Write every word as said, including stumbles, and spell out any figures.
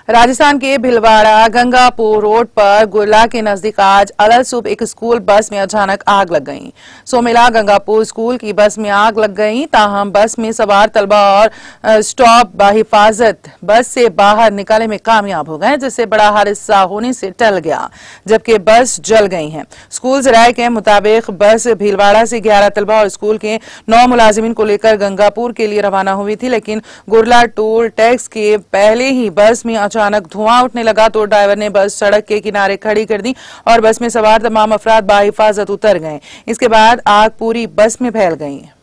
राजस्थान के भीलवाड़ा गंगापुर रोड पर गुरला के नजदीक आज अलग सुबह एक स्कूल बस में अचानक आग लग गई। सोमेला गंगापुर स्कूल की बस में आग लग गई। ताहम बस में सवार तलबा और स्टॉप बाहिफाजत बस से बाहर निकालने में कामयाब हो गए, जिससे बड़ा हादसा होने से टल गया, जबकि बस जल गई है। स्कूल जराये के मुताबिक बस भीलवाड़ा से ग्यारह तलबा और स्कूल के नौ मुलाजिमीन को लेकर गंगापुर के लिए रवाना हुई थी, लेकिन गुरला टोल टैक्स के पहले ही बस में अचानक धुआं उठने लगा तो ड्राइवर ने बस सड़क के किनारे खड़ी कर दी और बस में सवार तमाम अफराद बाहिफाजत उतर गए। इसके बाद आग पूरी बस में फैल गई।